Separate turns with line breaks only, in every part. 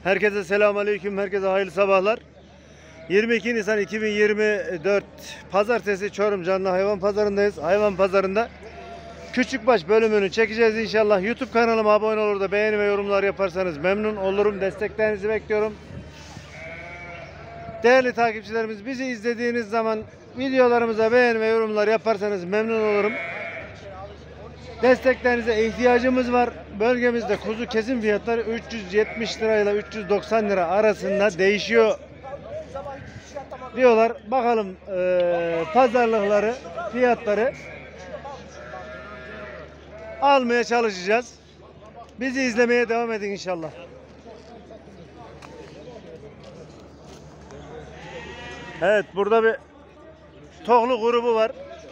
Herkese selamünaleyküm, herkese hayırlı sabahlar. 22 Nisan 2024 Pazartesi Çorum Canlı Hayvan Pazarındayız. Hayvan Pazarında Küçükbaş bölümünü çekeceğiz inşallah. YouTube kanalıma abone olur da beğeni ve yorumlar yaparsanız memnun olurum. Desteklerinizi bekliyorum. Değerli takipçilerimiz, bizi izlediğiniz zaman videolarımıza beğeni ve yorumlar yaparsanız memnun olurum. Desteklerinize ihtiyacımız var. Bölgemizde kuzu kesim fiyatları 370 lirayla 390 lira arasında değişiyor diyorlar. Bakalım pazarlıkları, fiyatları almaya çalışacağız. Bizi izlemeye devam edin inşallah. Evet, burada bir tohlu grubu var.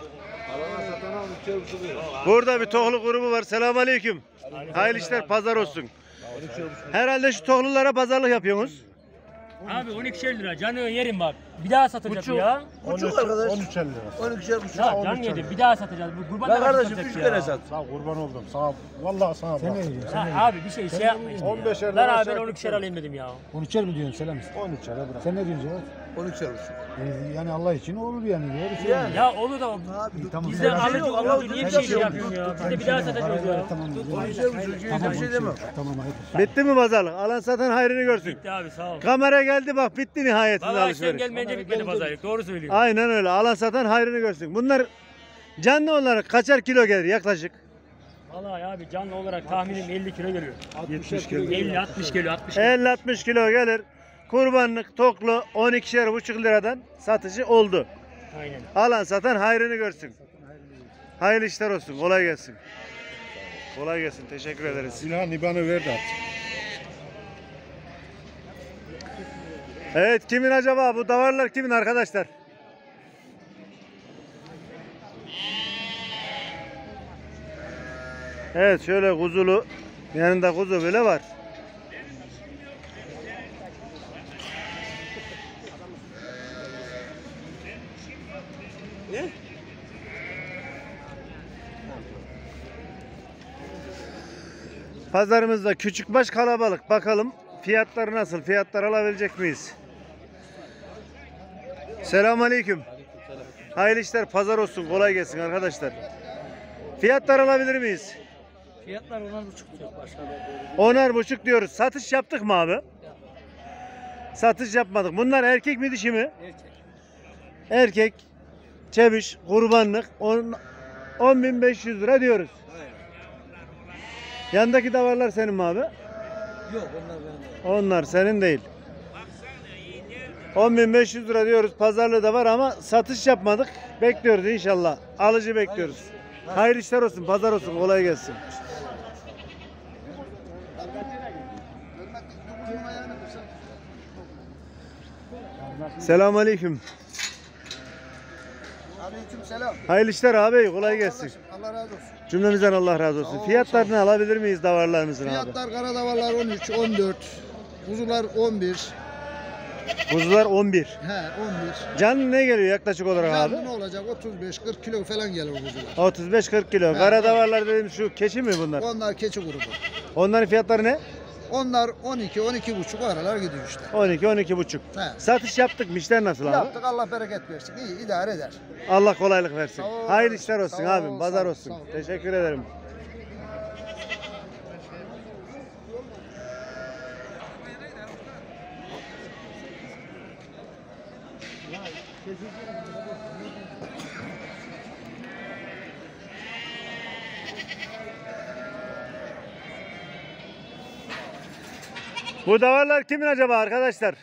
Burada bir tohlu grubu var. Selamünaleyküm. Hayırlı işler, pazar olsun. Herhalde şu tohlulara pazarlık yapıyorsunuz.
Abi 12'şer lira canı yerim bak. Bir daha satacak ya.
Buçuk arkadaş.
13.50 lira.
12'şer buçuk.
Ya can yedim bir daha satacağız. Bu kurban
Ya
da
kardeşim
satacak
3
ya.
kere sat.
Sağ ol, kurban oldum. Sağ ol. Vallahi sağ ol. Sen ne diyorsun?
Ya abi bir şey yapma işte
15'er
ya.
lira
Lan abi ben
aşağı
12'şer alayım dedim ya.
13'er mi diyorsun Selam? 13'er bırak. Sen ne diyorsun Cevat?
12'şer buçuk.
Yani Allah için olur yani. Doğru söylüyorsun.
Yani.
Ya olur da
Tamam.
biz de alıcı
Allah
olunca niye bir şey
Allah
yapıyorsun ya? Biz de bir daha satacağız ya.
Tamam.
12'şer buçuk.
Tamam,
Bir şey demem.
Tamam hayır.
Bitti mi pazarlık? Alan satan hayrını görsün.
Bitti abi sağ ol.
Kamera geldi bak, bitti nihayetinde
Vallahi sen
alışveriş.
gelmeyince bitmedi pazarlık. Doğru söylüyorsun.
Aynen öyle. Alan satan hayrını görsün. Bunlar canlı olarak kaçar kilo gelir yaklaşık?
Vallahi abi canlı olarak tahminim 50 kilo geliyor.
70 kilo.
50-60 kilo 60 kilo.
50-60 kilo gelir. Kurbanlık toklu 12,5 liradan satıcı oldu.
Aynen.
Alan satan hayrını görsün. Hayırlı işler olsun. Kolay gelsin. Kolay gelsin. Teşekkür ederiz.
İlhan İban'ı ver de at.
Evet, kimin acaba? Bu davarlar kimin arkadaşlar? Evet, şöyle kuzulu. Yanında kuzu bile var. Pazarımızda küçükbaş kalabalık. Bakalım fiyatları nasıl? Fiyatlar alabilecek miyiz? Selamünaleyküm. Hayırlı işler, pazar olsun. Kolay gelsin arkadaşlar. Fiyatlar alabilir miyiz?
Fiyatlar 10,5 diyor başka.
10,5 diyoruz. Satış yaptık mı abi? Satış yapmadık. Bunlar erkek mi dişi mi?
Erkek.
Erkek. Çebiş, kurbanlık 10.500 lira diyoruz. Yandaki davarlar senin mi abi?
Yok onlar bende.
Onlar senin değil. 10.500 lira diyoruz. Pazarlığı da var ama satış yapmadık. Bekliyoruz inşallah. Alıcı bekliyoruz. Hayırlı işler olsun. Pazar olsun. Kolay gelsin. Selamünaleyküm.
Aleyküm selam.
Hayırlı işler abi. Kolay gelsin.
Allah razı olsun.
Cümlemizden Allah razı olsun.
Sağ ol,
Fiyatlarını alabilir miyiz davarlarımızın abi?
Fiyatlar karadavarlar 13, 14. Kuzular 11.
Kuzular 11.
He 11.
Canlı ne geliyor yaklaşık olarak abi?
Canlı ne olacak? 35-40 kilo falan gelir kuzular.
35-40 kilo. Kara davarlar dediğim şu keçi mi bunlar?
Onlar keçi grubu.
Onların fiyatları ne?
Onlar 12-12,5 o aralar gidiyor işte.
12-12,5.
He.
Satış yaptık mı? İşler nasıl abi?
Yaptık, Allah bereket versin. İyi idare eder.
Allah kolaylık versin.
Sağ ol.
Hayırlı işler olsun
Sağ ol,
abim. Pazar
sağ ol,
olsun.
sağ ol.
Teşekkür ederim. Bu davarlar kimin acaba arkadaşlar?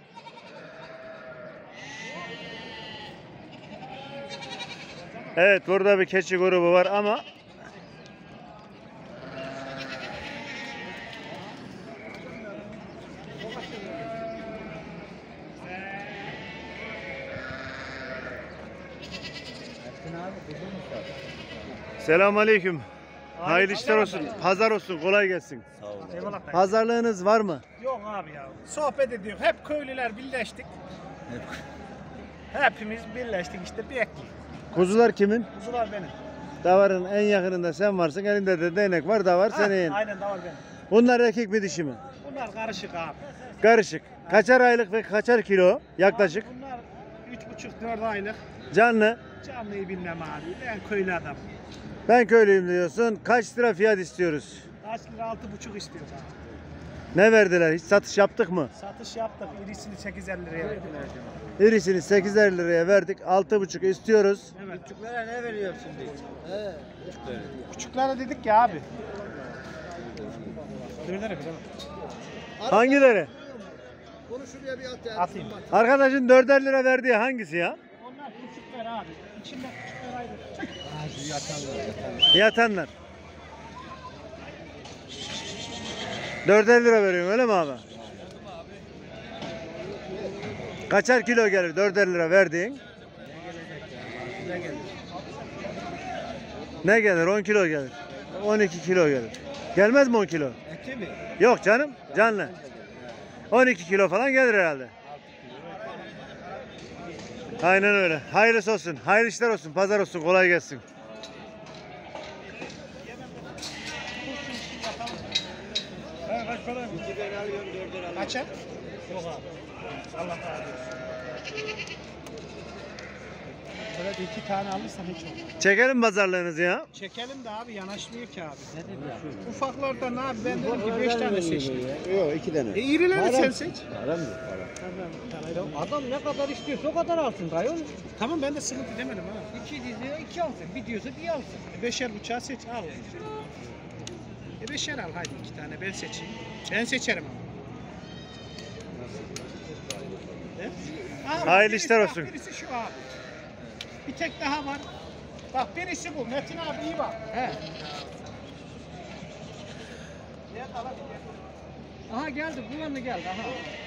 Evet, burada bir keçi grubu var ama selamünaleyküm. Hayırlı işler olsun. Pazar olsun. Kolay gelsin.
Sağ olun.
Eyvallah dayı.
Pazarlığınız var mı?
Yok abi ya. Sohbet ediyor. Hep köylüler birleştik. Hepimiz birleştik işte bir ekmek.
Kuzular kimin?
Kuzular benim.
Davarın en yakınında sen varsın. Elinde de değnek var. Davar
Ha,
senin.
aynen da var benim.
Bunlar erkek mi dişi mi?
Bunlar karışık abi.
Karışık. Kaçar aylık ve kaçar kilo yaklaşık?
Bunlar 3,5-4 aylık.
Canlı.
Canlıyı bilmem abi. Ben köylü adam.
Ben köylüyüm diyorsun. Kaç lira fiyat istiyoruz?
Kaç lira 6,5 istiyor abi.
Ne verdiler? Hiç satış yaptık mı?
Satış yaptık. İrisini 850 liraya verdiler.
İrisini 8'er liraya verdik. 6,5 istiyoruz.
Evet.
Küçüklere ne veriyor şimdi?
Küçüklere dedik ya abi. Dörtlere bilemem.
Hangileri?
Onu şuraya bir at ya.
Atayım.
Arkadaşın 4'er lira verdiği hangisi ya?
Onlar küçükler abi. İçinde küçükler ayrı.
Yatanlar. 4'er lira veriyorum öyle mi abi? Kaçar kilo gelir 4'er lira verdiğin? Ne gelir? 10 kilo gelir. 12 kilo gelir. Gelmez mi 10 kilo?
Eti mi?
Yok canım, canlı. 12 kilo falan gelir herhalde. Aynen öyle. Hayırlısı olsun. Hayırlı işler olsun. Pazar olsun. Kolay gelsin.
Kaça? Yok abi. Allah razı olsun. Böyle de 2 tane alırsam hiç olmaz.
Çekelim pazarlığınızı ya.
Çekelim de abi yanaşmıyor ki abi. Ufaklardan abi ben dedim ki 5 tane seçtim.
Yok 2 tane.
İrileri sen seç.
Param yok para. Adam ne kadar istiyorsa o kadar alsın dayı.
Tamam ben de sıkıntı demedim ha.
2 diyor 2 alsın. Bir diyorsa bir alsın.
5'er bıçağı seç al. 5'er al hadi 2 tane ben seçeyim. Ben seçerim ama. Abi,
Hayırlı
birisi
işler
bak,
olsun.
Birisi şu abi. Bir tek daha var. Bak birisi bu. Metin abi iyi bak. He.
Aha geldi bu yanına geldi aha.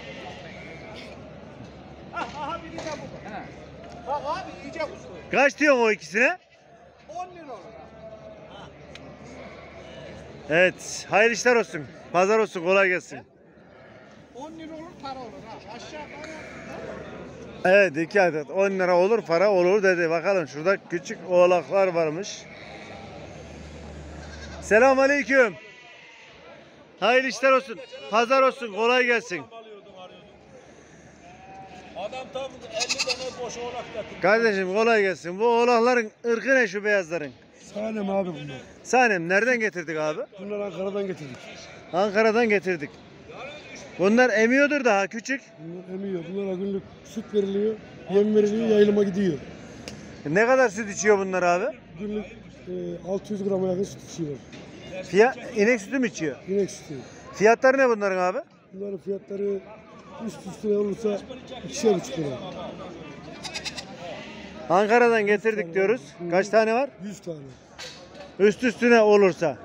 Aha biri de bu.
He.
Bak abi iyice usta.
Kaç diyorsun o ikisine?
10 lira olur.
Evet. Hayırlı işler olsun. Pazar olsun. Kolay gelsin.
10 lira olur para olur ha. Aşağı para.
Evet 2 adet 10 lira olur para olur dedi. Bakalım şurada küçük oğlaklar varmış. Selamünaleyküm. Hayırlı işler olsun. Pazar olsun. Kolay gelsin.
Adam tam 50 tane boş oğlak getirdi.
Kardeşim kolay gelsin. Bu oğlakların ırkı ne şu beyazların?
Sanem abi bunlar.
Sanem nereden getirdik abi?
Bunları Ankara'dan getirdik.
Ankara'dan getirdik. Bunlar emiyordur daha küçük.
Bunlar emiyor. Bunlara günlük süt veriliyor. Yem veriliyor. Yayılıma gidiyor.
Ne kadar süt içiyor bunlar abi?
Günlük 600 grama yakın süt içiyor.
İnek sütü mü içiyor?
İnek sütü.
Fiyatları ne bunların abi?
Bunların fiyatları üst üstüne olursa 2,5 lira.
Ankara'dan getirdik diyoruz. Kaç tane var?
100 tane.
Üst üstüne olursa.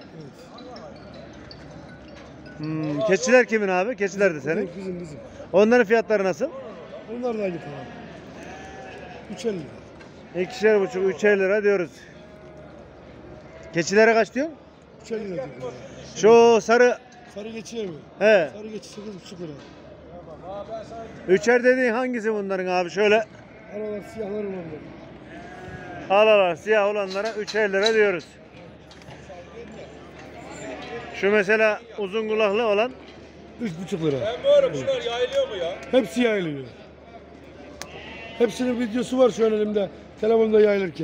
Keçiler kimin abi? Keçiler de senin.
Bizim.
Onların fiyatları nasıl?
Onlar da aynı para. 3,50 lira.
2,5 3'er lira diyoruz. Keçilere kaç diyor?
3,50 lira diyor.
Şu sarı
Sarı geçiyor mu?
he.
Sarı geçi 8,5 lira.
Üçer dediğin hangisi bunların abi? Şöyle
Aralar siyahlar olanlar.
alalar siyah olanlara 3'er lira diyoruz. Şu mesela uzun kulaklı olan
3,5 lira.
Ben böyle bunlar yayılıyor mu ya?
Hepsi yayılıyor. Hepsinin videosu var şu an elimde. Telefonda yayılırken.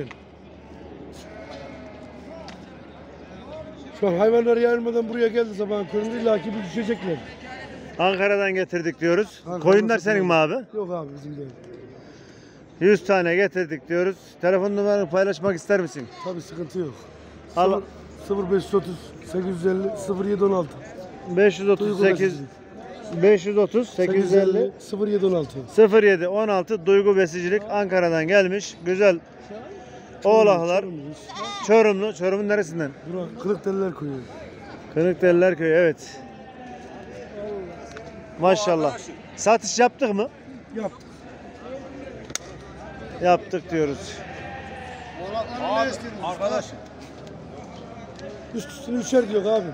Şu an hayvanlar yayılmadan buraya geldi sabahın köründe illaki bir düşecekler.
Ankara'dan getirdik diyoruz.
Ankara'dan
Koyunlar senin mi abi?
Yok abi bizim değil.
100 tane getirdik diyoruz. Telefon numaranı paylaşmak ister misin?
Tabii sıkıntı yok.
Al.
0530 850 0716
538 530 850
0716
07 16 Duygu Besicilik Ankara'dan gelmiş. Güzel oğlaklar. Çorumlu. Çorum'un neresinden?
Bura Kırıkdeliler koyuyor.
Kırıkdeliler Köyü evet. Maşallah. Satış yaptık mı?
Yaptık.
Yaptık diyoruz.
Oğlakları ne istediniz?
Arkadaş.
Üst üstüne 3'er diyor abi.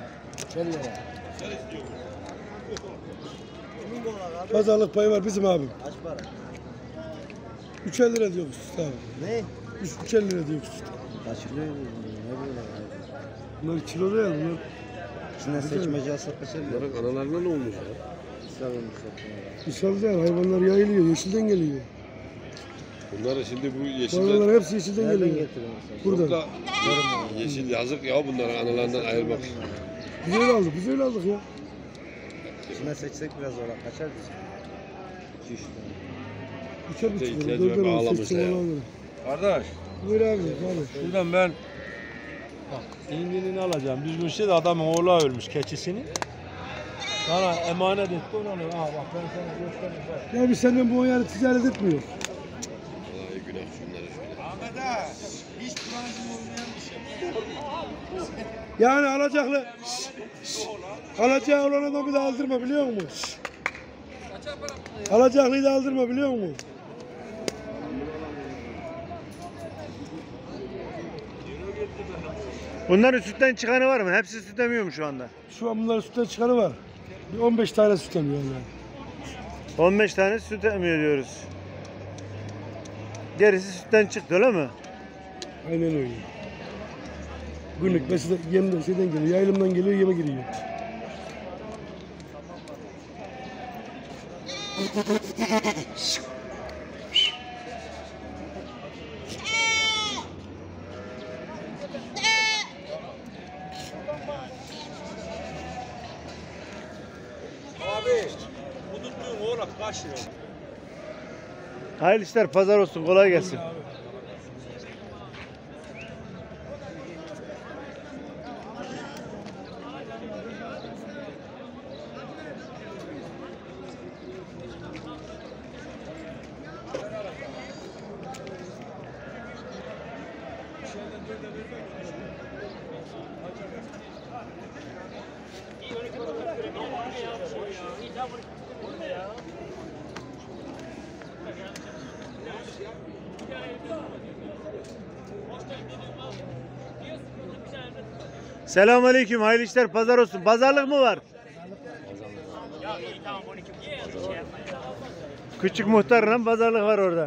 Pazarlık payı var bizim abim.
Kaç para?
3'er lira diyor üst üste abi.
Ne?
3'er lira diyor üst üste.
Kaç kilo ne böyle?
Bunlar kilo değil bunlar
İçinden seçmece alsak kaçar mı?
Bunların analarına ne olmuş ya?
Misal değil, hayvanlar yayılıyor, yeşilden geliyor.
Bunları şimdi bu
Bu
yeşilden...
hayvanlar hepsi yeşilden geliyor. Buradan.
Burada yeşil yazık ya bunların analarından ayırmak.
Biz öyle aldık, biz öyle aldık ya.
İçinden seçsek biraz olarak kaçar mısın? 2-3 tane.
Üçer
İşte
buçuk lira,
ihtiyacı
dörder lira,
bağlamış
80
ya.
lira.
Kardeş
Böyle abi, abi.
şuradan ben bak indinini alacağım. Düzgün şey de adamın oğlu ölmüş keçisini. Bana emanet etti onu. Bak ben sana göstereyim.
Ya biz senden bu ayarı ticaret etmiyoruz.
Vallahi günah şunları şöyle.
Ahmet ha hiç branşım olmayan bir şey.
Yani alacağı olan adamı da aldırma biliyor musun? Alacaklıyı da aldırma biliyor musun?
Bunların sütten çıkanı var mı? Hepsi süt emiyor mu şu anda?
Şu an bunların sütten çıkanı var. Bir 15 tane süt emiyor yani.
15 tane süt emiyor diyoruz. Gerisi sütten çıktı öyle mi?
Aynen öyle. Günlük mesela yemden şeyden geliyor, yaylımdan geliyor, yeme giriyor.
Abi bu tuttuğun oğlak kaç lira?
Hayırlı işler, pazar olsun, kolay gelsin. Selamünaleyküm, hayırlı işler, pazar olsun. Pazarlık mı var? Küçük muhtarla pazarlık var orada.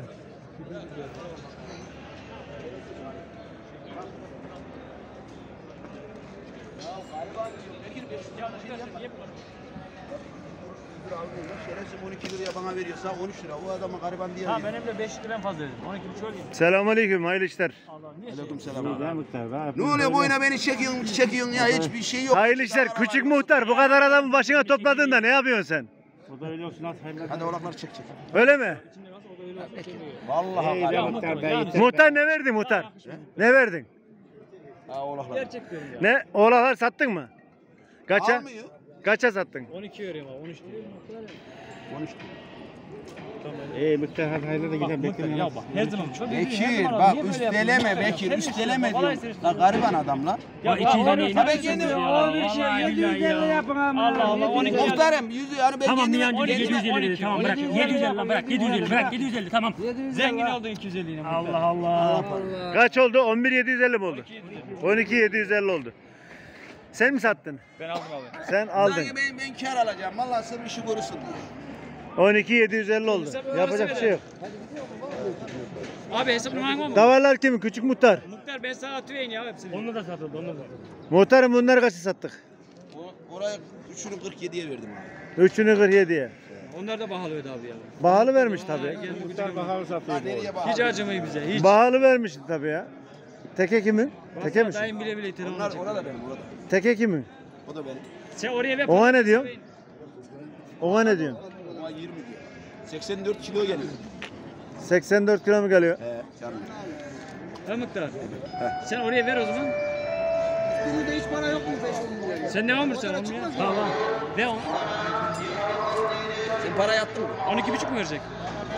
Şerefsiz 12 liraya bana veriyorsa 13 lira. O adama gariban diye.
Ha benim de 5 liram fazla dedim. 12 buçuk olayım.
Selamünaleyküm, hayırlı işler.
Aleykümselam. Ne oluyor boyuna beni çekiyorsun ya hiçbir şey yok.
Hayırlı işler, küçük muhtar. Bu kadar adamı başına topladığında ne yapıyorsun sen?
Hadi oğlakları çek.
Öyle mi?
Vallahi gariban.
Muhtar ne verdi muhtar? Ne verdin?
Ha oğlaklar.
Ne? Oğlaklar sattın mı? Kaça?
Almıyor.
Kaça sattın?
12 veriyorum abi 13 diyorum.
13.
Muhtar hayırlı da gidelim.
Bekleyin ya bak her zaman çok
Bekir bak üsteleme Bekir üsteleme diyorum. La gariban adam la.
Ya 2 lira
Ha ben kendim
Allah 750 yapın abi. Allah Allah 12
muhtarım yüzü yani ben
Tamam
kendim.
Niyancı 750 dedi tamam bırak 750 lan bırak 750 bırak 750 tamam. Zengin oldun 250'ine. Allah Allah.
Kaç oldu? 11.750 mi oldu? 12.750 oldu. Sen mi sattın?
Ben aldım abi.
Sen aldın.
Ben kar alacağım. Vallahi sırf işi görürsün diye.
12.750 oldu. Yapacak bir şey yok.
Abi hesabını hangi oldu?
Davarlar kimin? Küçük muhtar.
Muhtar ben sana atayım ya hepsini. Onu da satıldı onu da satıldı.
Muhtarım bunları kaça sattık?
Oraya 3'ünü 47'ye verdim abi.
3'ünü 47'ye.
Onlar da pahalı ödedi abi ya.
Pahalı vermiş tabii.
Muhtar pahalı satıyor.
Nereye bağlı?
Hiç acımıyor bize hiç.
Pahalı vermiş tabii ya. Teke kimin? Teke misin?
Dayım bile bile telefon
Onlar
çekiyor.
orada benim orada.
Teke kimin?
O da benim.
Sen oraya ver.
Ona ne diyorsun? Ona ne diyorsun?
Ona 20 diyor. 84 kilo geliyor.
84 kilo mu geliyor?
He canım.
Ha Muhtar. Sen oraya ver o zaman.
Üstünde hiç para yok mu?
Sen ne almışsın onu ya? Tamam. Ver onu.
Sen para yattın mı?
12,5 mu verecek?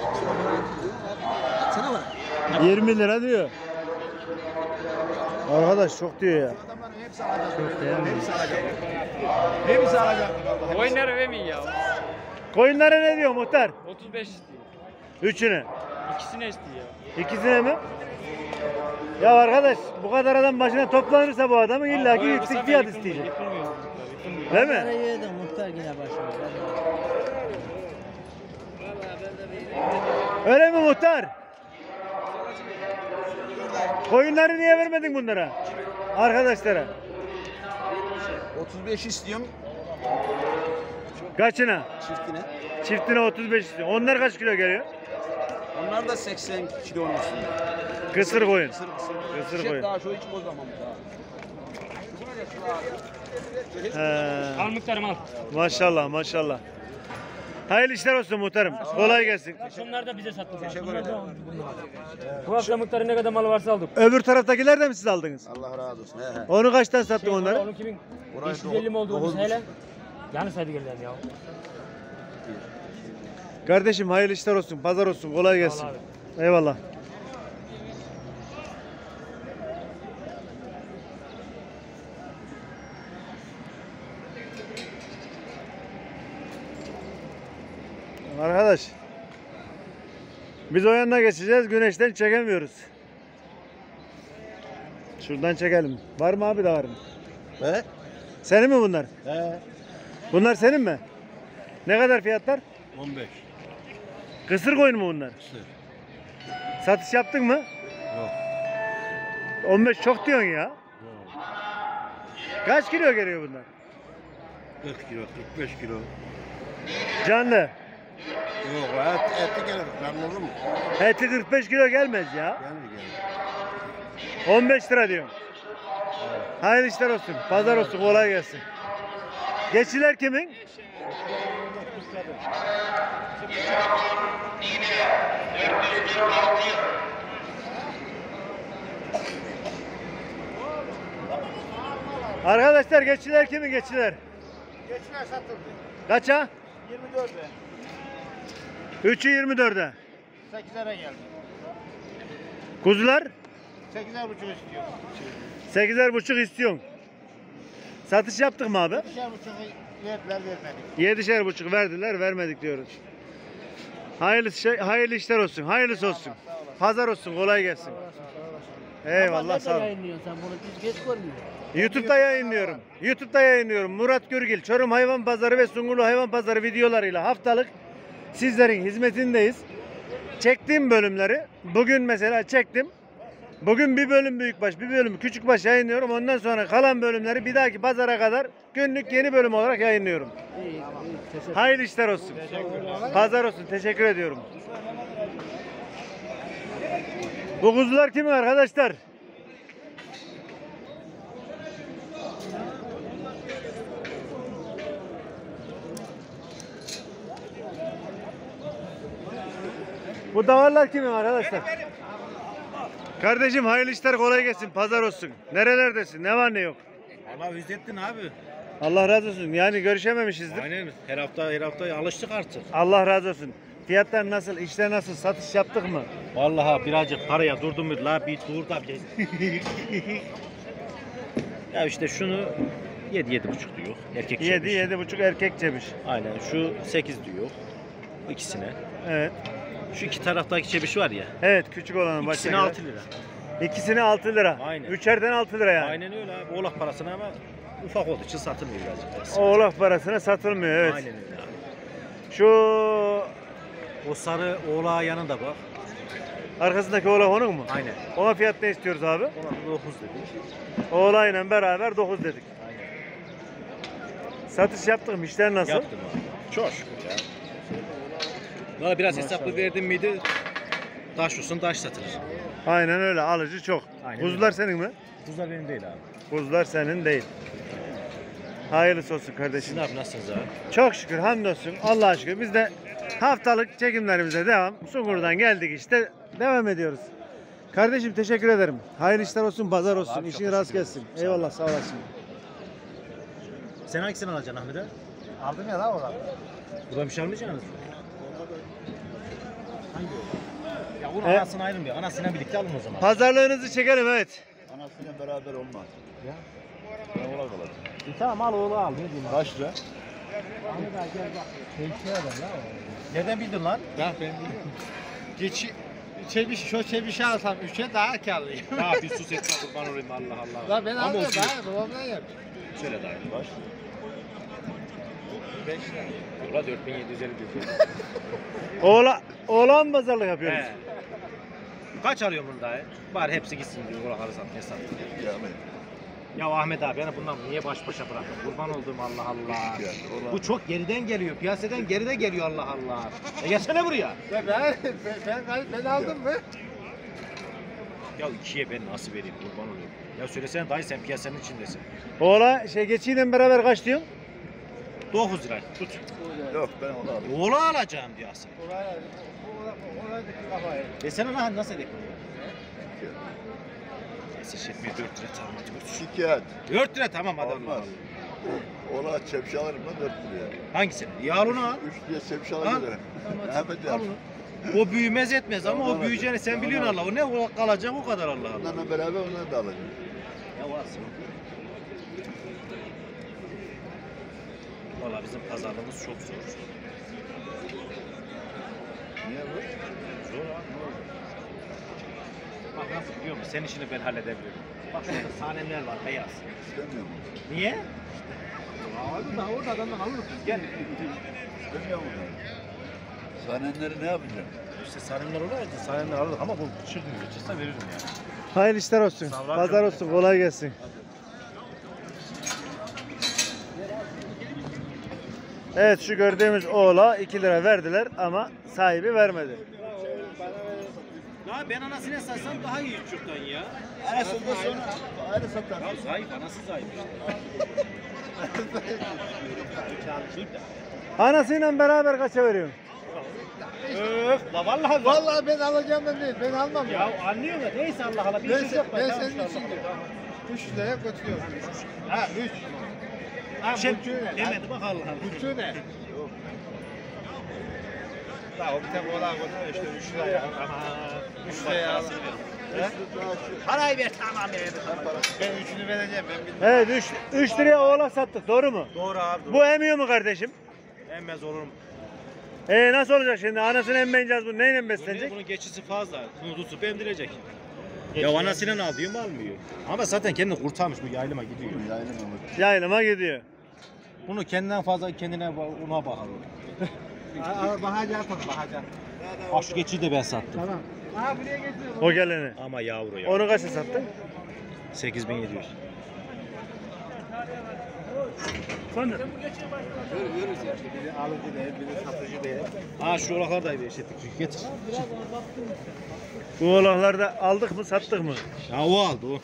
Sana var.
20 lira diyor. Arkadaş çok diyor ya.
Adamların hepsi alacak. Çok değil mi? Hepsi alacak. Hepsi alacak.
Oyunları vermeyin ya.
Koyunlara ne diyor muhtar?
35 istiyor.
Üçüne.
İkisine istiyor ya.
İkisine mi? Ya arkadaş bu kadar adam başına toplanırsa bu adamın illaki yüksek fiyat isteyecek. Değil mi?
Muhtar yine başlıyor.
Öyle mi muhtar? Koyunları niye vermedin bunlara? Arkadaşlara.
35 istiyorum
Kaçına?
çiftine.
Çiftine 35 istiyor. Onlar kaç kilo geliyor?
Onlar da 80 kilonun üstünde.
Kısır koyun.
Kısır.
Kısır
Şey
koyun.
daha şu hiç bozamamış daha.
Al muhtarım al.
Maşallah maşallah. Hayırlı işler olsun muhtarım. Kolay gelsin.
Bunlar da bize sattılar. Bu hafta muhtarın ne kadar malı varsa aldık.
Öbür taraftakiler de mi siz aldınız?
Allah razı olsun.
Onu kaçtan sattın onları?
Onun kimin?
Orayı
550 mi oldu
dokuz
onu hele? Yani saydı geldiler ya.
Kardeşim hayırlı işler olsun. Pazar olsun. Kolay gelsin.
Vallahi
Eyvallah. Arkadaş. Biz o yanına geçeceğiz. Güneşten çekemiyoruz. Şuradan çekelim. Var mı abi, da var mı?
He?
Senin mi bunlar?
He.
Bunlar senin mi? Ne kadar fiyatlar?
15.
Kısır koyun mu bunlar?
Kısır.
Satış yaptın mı?
Yok.
15 çok diyorsun ya.
Yok.
Kaç kilo geliyor bunlar?
40 kilo, 45 kilo.
Canlı.
Yok etli gelir. Ben olur mu?
Eti 45 kilo gelmez ya.
Gelir.
15 lira diyorum. Hayırlı işler olsun. Pazar olsun. Kolay gelsin. Geçiler kimin? Arkadaşlar geçiler kimin, geçiler?
Geçiler satıldı.
Kaça?
24'e.
3'ü 24'e.
8'lere geldi.
Kuzular?
8'er buçuk istiyor.
8'er buçuk istiyorsun. Satış yaptık mı abi?
8'er buçuk verdiler vermedik.
7'şer buçuk verdiler, vermedik diyoruz. Hayırlı işler olsun. Hayırlısı olsun. Pazar olsun. Kolay gelsin. Eyvallah, sağ ol.
Yayınlıyorsun sen bunu biz geç görmüyor.
YouTube'da yayınlıyorum. YouTube'da yayınlıyorum. Murat Gürgil, Çorum Hayvan Pazarı ve Sungurlu Hayvan Pazarı videolarıyla haftalık sizlerin hizmetindeyiz. Çektiğim bölümleri bugün mesela çektim. Bugün bir bölüm büyükbaş, bir bölüm küçükbaş yayınlıyorum. Ondan sonra kalan bölümleri bir dahaki pazara kadar günlük yeni bölüm olarak yayınlıyorum. Hayırlı işler olsun. Pazar olsun. Teşekkür ediyorum. Bu kuzular kimin arkadaşlar? Bu davarlar kimin arkadaşlar? Kardeşim hayırlı işler, kolay gelsin. Pazar olsun. Nerelerdesin? Ne var ne yok?
Allah özlettin abi.
Allah razı olsun. Yani görüşememişizdir.
Aynen. Her hafta alıştık artık.
Allah razı olsun. Fiyatlar nasıl? İşler nasıl? Satış yaptık mı?
Vallahi birazcık paraya durdum mu la bir dur da bir. Ya işte şunu 7-7,5 diyor. Erkek
7-7,5 erkek çebiş.
Aynen şu 8 diyor. Bu ikisine.
Evet.
Şu iki taraftaki çebiş var ya.
Evet, küçük olanın
İkisine
başına.
6 lira.
İkisine 6 lira.
Aynen.
Üçerden 6 lira yani.
Aynen öyle abi. Oğlak parasına ama ufak olduğu için satılmıyor birazcık.
Oğlak parasına satılmıyor, evet.
Aynen öyle abi.
Şu
O sarı oğlağı yanında bak.
arkasındaki oğlak onun mu?
Aynen.
Ona fiyat ne istiyoruz abi?
Ona 9 dedik.
Oğlayla beraber 9 dedik.
Aynen.
Satış yaptık mı? İşler nasıl?
Yaptım abi. Çok şükür ya. Valla biraz hesaplı verdim miydi taş olsun taş satılır.
Aynen öyle. Alıcı çok.
Aynen
Kuzular
öyle.
senin mi?
Kuzular benim değil abi.
Kuzular senin değil. Hayırlısı olsun kardeşim.
Siz ne yapıyorsunuz abi?
Çok şükür, hamdolsun. Allah'a şükür. Biz de haftalık çekimlerimize devam. Sungur'dan geldik işte. Devam ediyoruz. Kardeşim teşekkür ederim. Hayırlı işler olsun, pazar olsun.
Abi,
İşin
çok
rast
teşekkür
gelsin.
ederim. Sağ
Eyvallah, sağ olasın.
Sen hangisini alacaksın Ahmet'e?
Aldım ya la oradan.
Buradan bir şey almayacaksınız. Hangi o? Ya bunu
He?
anasını ayrılmıyor. Anasıyla birlikte alın o zaman.
Pazarlığınızı çekelim, evet.
Anasıyla beraber olmaz.
Ya.
Ben oğlak alacağım.
Tamam al oğlu al. Ne diyeyim abi?
Kaç lira?
Ahmet abi gel bak. Tehlikeli adam la o. Nereden bildin lan?
Ya ben biliyorum. Şu çebişi alsam 3'e daha karlıyım.
Ya bir sus etme kurban olayım Allah Allah.
La ben
Ama
aldım
olsun.
daha babamdan yap.
Söyle dayı. Baş.
5 lira.
Yola 4750 diyor.
Oğlan pazarlık yapıyoruz.
He. Kaç alıyor bunu dayı? Bari hepsi gitsin diyor. Kulakları satmaya satmıyor. Ya Ahmet abi yani bundan niye baş başa bıraktın? Kurban olduğum Allah Allah. Bu çok geriden geliyor. Piyasadan geride geliyor Allah Allah. Gelsene buraya.
Ben aldım mı?
Ya ikiye ben nasıl vereyim kurban olayım. Ya söylesene dayı sen piyasanın içindesin.
Oğla geçiyle beraber kaç diyorsun?
9 lira tut.
Yok ben onu alayım.
Oğlu alacağım diyorsun. Desene lan nasıl edek bunu? Neyse şefme 4 lira tamam hadi 4
Şikayet.
4 lira tamam hadi.
Olmaz. Ona çepşi alırım ben 4 liraya.
Hangisini? Ya onu al.
3 liraya çepşi
Al.
alırım. Ahmet ya.
O büyümez etmez ama o büyüyeceğini sen biliyorsun Allah. O ne kalacak o kadar Allah Allah.
Onlarla beraber onları da alacağım.
Ya varsın. Valla bizim pazarlığımız çok zor.
Niye bu?
Zor abi. Bak nasıl biliyor musun? Senin işini ben halledebilirim. Bak şurada sahneler var beyaz.
İstemiyorum.
Niye?
Abi daha orada adamdan alırız.
Gel.
İstemiyorum onları. Sahnenleri ne yapacağım?
İşte sahneler olaydı. Sahneler alırız ama bu çıkmıyor. Çıksa veririm yani.
Hayırlı işler olsun.
Sağ ol,
Pazar olsun. Kolay gelsin. Evet şu gördüğümüz oğla 2 lira verdiler ama sahibi vermedi.
Ya ben anasını satsam daha iyi çoktan ya.
Arasında sonra ayrı satar.
Ya zayıf anası zayıf işte.
Anasıyla beraber kaça veriyorsun?
Öf la vallahi.
Vallahi ben alacağımdan değil. Ben almam ya.
Ya anlıyor ya neyse Allah Allah bir
Ben,
şey yapma.
ben senin için diyorum. 3 liraya götürüyorum. Ha 3. Ha
Şey
bütçü ne?
demedi bak Allah Allah.
Bütçü ne? Daha o bir tane oğlan götürüyor işte 3 liraya. Aman 3 liraya al.
Parayı ver tamam ya.
Ben 3'ünü vereceğim ben bilmiyorum.
Evet 3 liraya oğlak sattık doğru mu?
Doğru abi. Doğru.
Bu emiyor mu kardeşim?
Emmez olurum.
Nasıl olacak şimdi? Anasını emmeyeceğiz bu neyle beslenecek?
Bunun geçisi fazla. Bunu tutup emdirecek. Ya anasıyla al diyor mu almıyor. Ama zaten kendini kurtarmış bu yaylıma gidiyor.
Yaylıma gidiyor.
Bunu kendinden fazla kendine ona bakar.
Bahacı atalım bahacı.
Ha şu geçiyi de ben sattım.
Tamam. Ha buraya getiriyorum.
O geleni.
Ama yavru ya.
Onu kaça sattın?
8700.
Sonra.
Biri alıcı değil, biri satıcı değil.
Ha şu oraklar da eşitlik. Getir.
Bu oğlaklarda aldık mı sattık mı?
Ya o aldı o.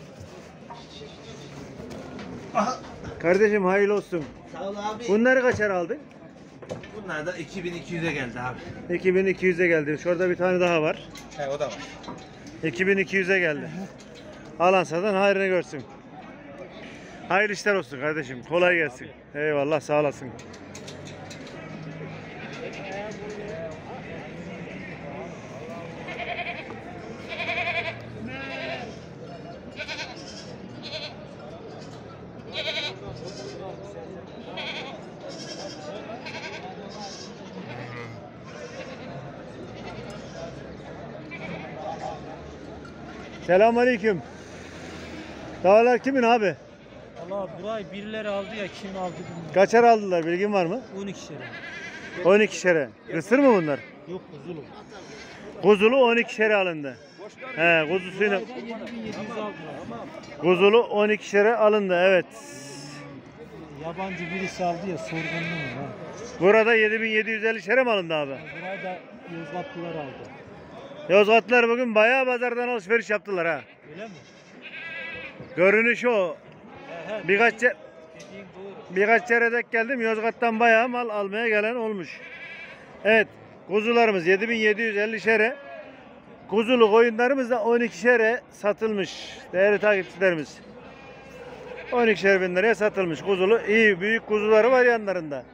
Kardeşim hayırlı olsun.
Sağ ol abi.
Bunları kaçar aldın?
Bunlar da 2200'e geldi abi.
2200'e geldi. Şurada bir tane daha var.
He o da var.
2200'e geldi. Alan satan hayrını görsün. Hayırlı işler olsun kardeşim. Kolay gelsin. Eyvallah sağ olasın. Selamünaleyküm. Dağlar kimin abi?
Allah burayı birileri aldı ya kim aldı bilmiyorum.
Kaçar aldılar bilgin var mı?
12 lira.
12 şere. Kısır mı bunlar?
Yok kuzulu.
Kuzulu 12 şere alındı. He kuzusuyla.
7700 aldılar.
Kuzulu 12 şere alındı evet.
Yabancı birisi aldı ya sorgunlu mu ha?
Burada 7750 şere mi alındı abi?
Burayı da Yozgatlılar aldı.
Yozgatlılar bugün bayağı pazardan alışveriş yaptılar ha.
Öyle mi?
Görünüş o. Birkaç yere denk geldim. Yozgat'tan bayağı mal almaya gelen olmuş. Evet. Kuzularımız 7750 şere. Kuzulu koyunlarımız da 12 şere satılmış. Değerli takipçilerimiz. 12'şer bin liraya satılmış. Kuzulu iyi. Büyük kuzuları var yanlarında.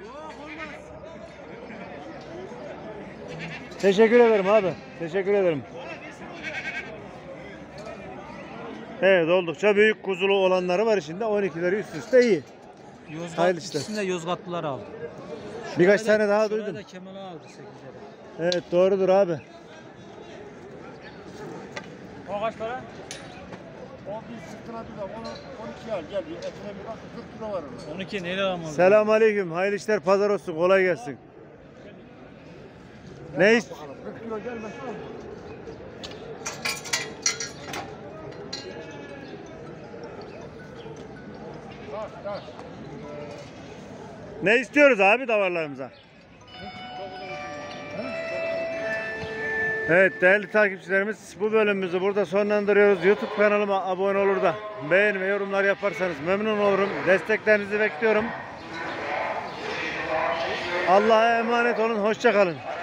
Teşekkür ederim abi. Teşekkür ederim. Evet oldukça büyük kuzulu olanları var içinde. 12'leri üst üste iyi. Hayırlı işler.
İkisini de Yozgatlılar aldı.
Birkaç tane daha duydum.
Şurayı da Kemal'a aldı 8 lira.
Evet doğrudur abi.
O kaç para?
12 al gel. Etine bir bak 40 kilo var orada.
12 neyle almalı?
Selamünaleyküm. Hayırlı işler. Pazar olsun. Kolay gelsin. Ne iş?
40 kilo gelmez.
Ne istiyoruz abi davarlarımıza? Evet değerli takipçilerimiz, bu bölümümüzü burada sonlandırıyoruz. YouTube kanalıma abone olur da beğeni ve yorumlar yaparsanız memnun olurum. Desteklerinizi bekliyorum. Allah'a emanet olun. Hoşça kalın.